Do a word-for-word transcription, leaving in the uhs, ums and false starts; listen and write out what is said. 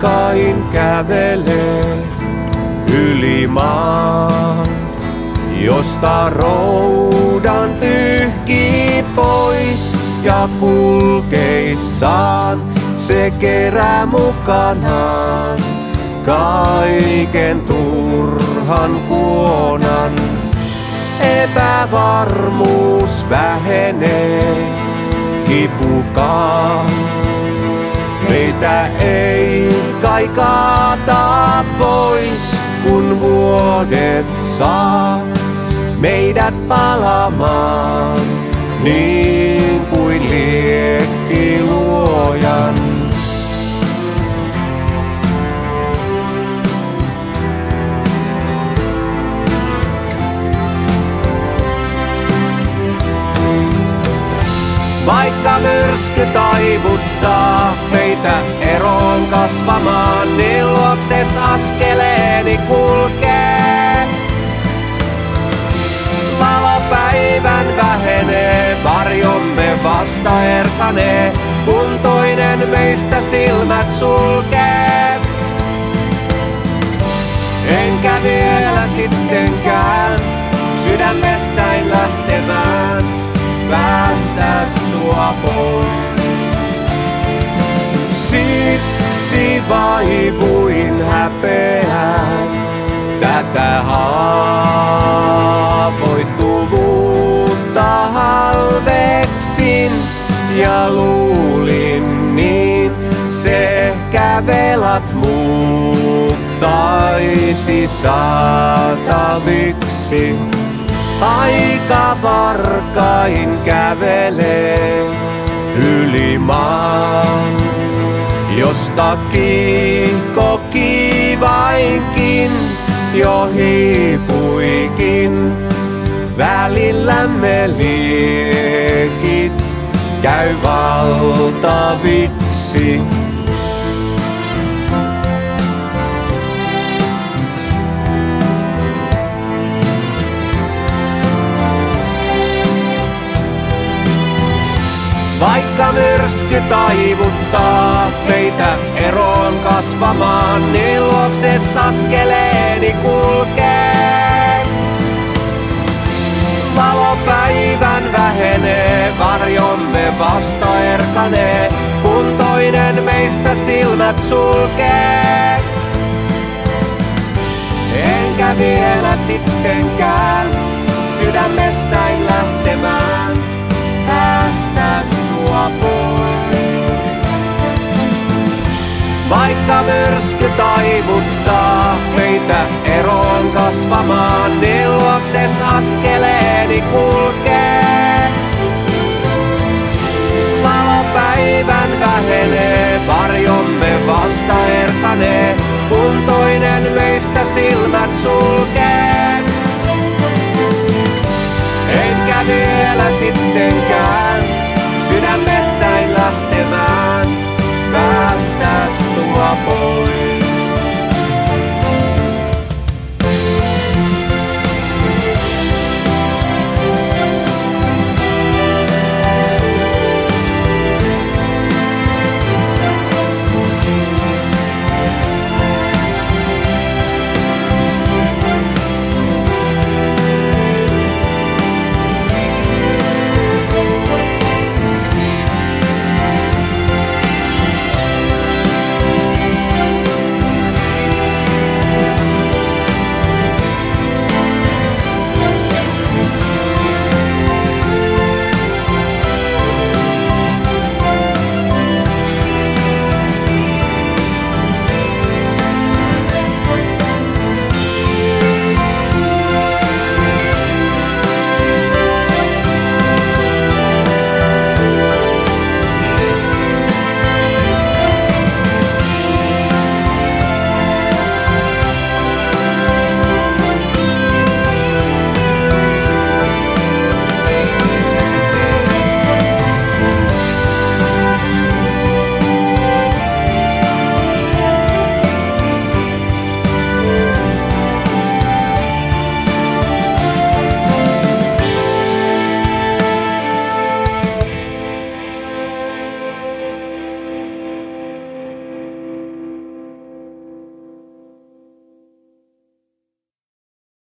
varkain kävelee yli maan, josta roudan pyyhkii pois ja kulkeissaan se kerää mukanaan kaiken turhan kuonan. Epävarmuus vähenee, kipukaan meitä ei kai kaataa pois, kun vuodet saa meidät palamaan niin kuin liekki luojan. Vaikka myrsky taivuttaa meitä eroon kasvamaan, niin luokses askeleeni kulkee. Valopäivän vähenee, varjomme vasta erkanee, kun toinen meistä silmät sulkee. Enkä vielä sittenkään sydämestäin lähtemään päästä sua pois. Siksi vaivuin häpeään, tätä haavoittuvuutta halveksin ja luulin niin se ehkä velat muuttaisi saataviksi. Aika varkain kävelee yli maan, josta kiihko kiivainkin jo hiipuikin. Välillämme liekit käy valtaviksi. Vaikka myrsky taivuttaa meitä eroon kasvamaan, niin luokses askeleeni kulkee. Valopäivän vähenee, varjomme vasta erkanee, kun toinen meistä silmät sulkee. Enkä vielä sittenkään sydämestäin lähtemään päästä sua pois. Vaikka myrsky taivuttaa meitä eroon kasvamaan, niin luokses askeleeni kulkee. Valopäivän vähenee, varjomme vasta erkanee, kun toinen meistä silmät sulkee.